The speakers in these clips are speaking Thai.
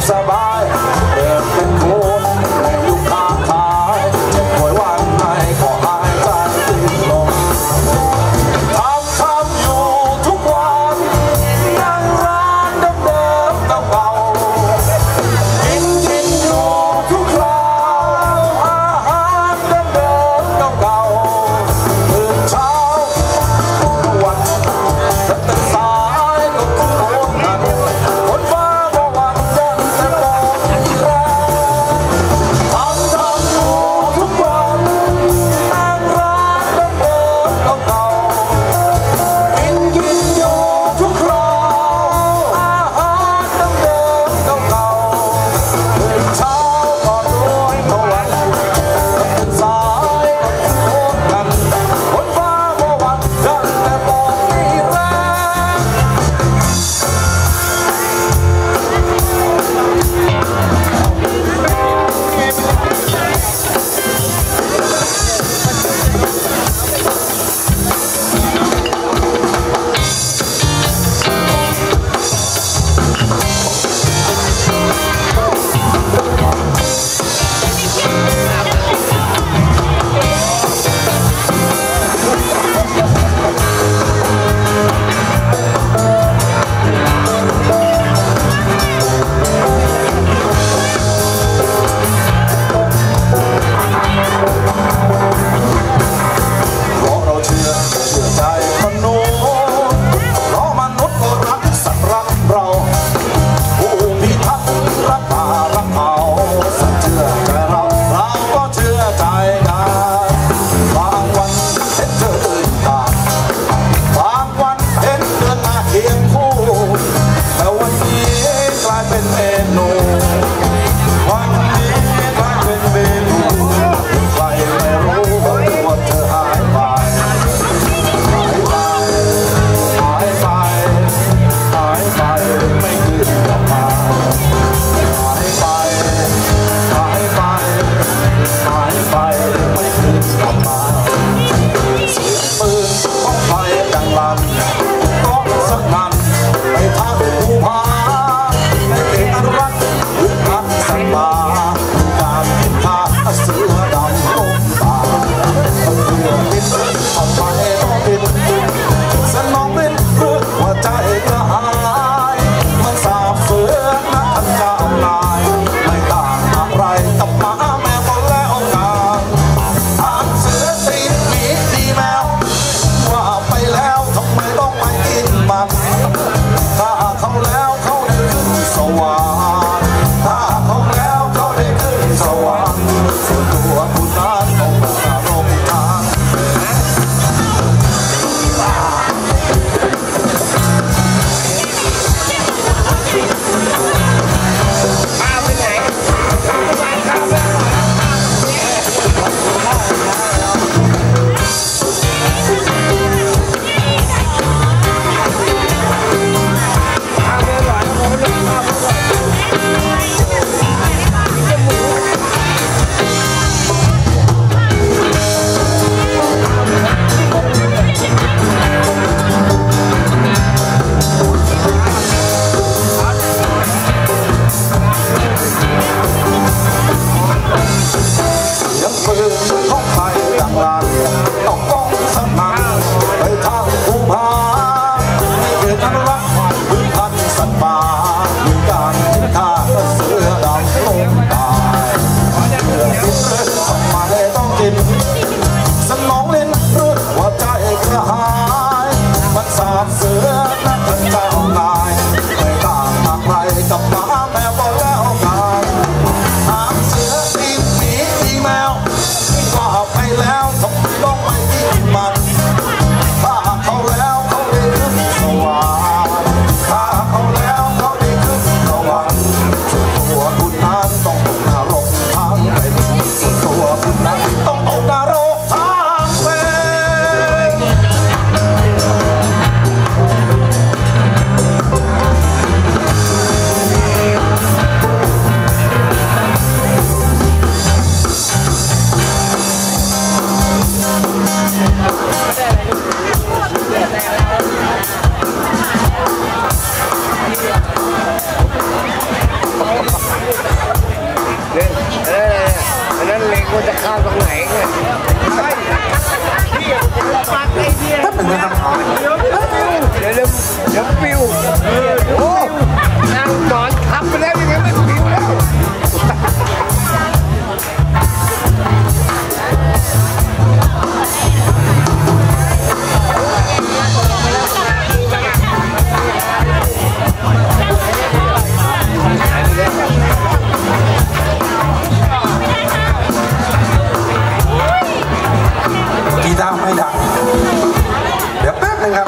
สบายเปิดเป็นคนอยู่ข้างทางปล่อยวันไหนก็หายใจติดลมทำอยู่ทุกวันนั่งร้านเดิมๆเก่าๆกินอยู่ทุกคราวอาหารเดิมๆเก่าๆตื่นเช้าทุกวันตื่นสายก็ทุกคนนั้นคนฟ้าก็วันจันทร์แต่บอกแรงทำอยู่ทุกวันนั่งร้านเดิมๆเก่าๆกินอยู่ทุกคราวอาหารเดิมๆเก่าๆตื่นเช้าก็ด้วยตะวันตื่นสายก็ทุกคนนั้นคนฟ้าก็วันจันทร์แต่บอกไม่แรง เพราะเราเชื่อใจมนุษย์เพราะมนุษย์ก็รักสัตว์รักเราผู้พิทักษ์รักป่ารักเขาสัตว์เชื่อใจเราก็เชื่อใจกันบางวันเห็นเธอเดินตามบางวันเห็นเดินมาเคียงคู่แต่วันนี้กลายเป็นเมนูวันนี้กลายเป็นเมนูใครไม่รู้ว่าเธอหายไปไม่คืนกลับมาหายไปไม่คืนกลับมาเสียงปืนของไฟดังลั่นก้องสนั่นไปทางภูผาในเขตอนุรักษ์หรือพันธุ์สัตว์ป่าการเห็นท่าเสือดำลงตาเพื่อบินทำไมต้องบินสนองบินเพื่อหัวใจกระหายมันสาบเสือนักทันเจ้านายไม่ต่างอะไรกับหมาแมวก็แล้วกันหากเสือตีนหมีตีแมวว่าไปแล้วทำไมต้องไม่กินมันถ้าเขาแล้วเขาได้ขึ้นสวรรค์ถ้าเขาแล้วเขาได้ขึ้นสวรรค์ส่วนตัวคุณนั้นต้องมาลงทาง Thank you. ควรจะข้ามตรงไหนเนี่ยใช่ปักไอ้เนี่ยแป๊บนึงนะครับเดี๋ยวปิวโอ้นั่งนอนทับไปแล้วยังไงไม่ปิวแล้วกีตาร์ไม่ดังเดี๋ยวแป๊บนึงครับ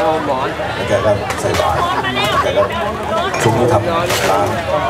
หมอนแล้วแกก็ใส่บาตรแกก็ช่วงนี้ทำร้าน